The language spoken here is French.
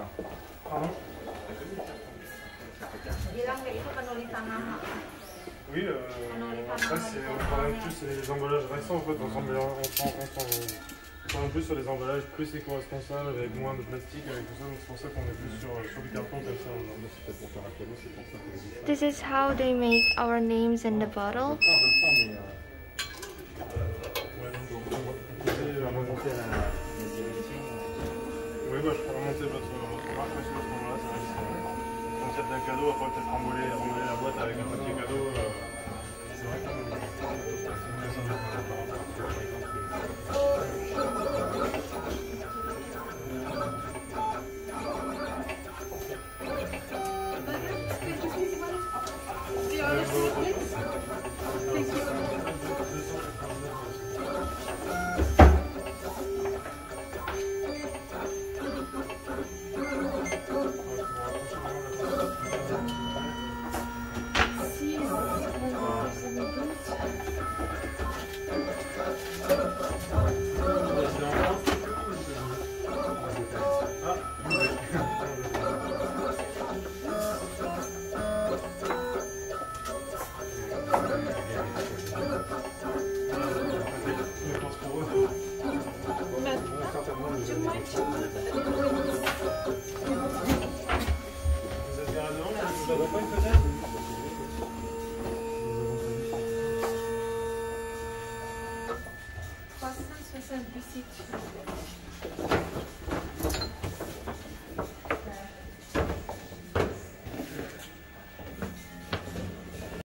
Pardon? Bilang kayak itu penulisan nama. Oui, après on travaille plus sur les emballages récents en fait, on travaille plus sur les emballages plus éco-responsables avec moins de plastique, avec tout ça, donc c'est pour ça qu'on est plus sur du carton comme ça. This is how they make our names in the bottle. Oui, bah, je peux remonter votre marque à ce moment-là, c'est vrai que c'est un concept d'un cadeau, après peut-être remballer la boîte avec un papier cadeau. C'est vrai que Quase 160 visites.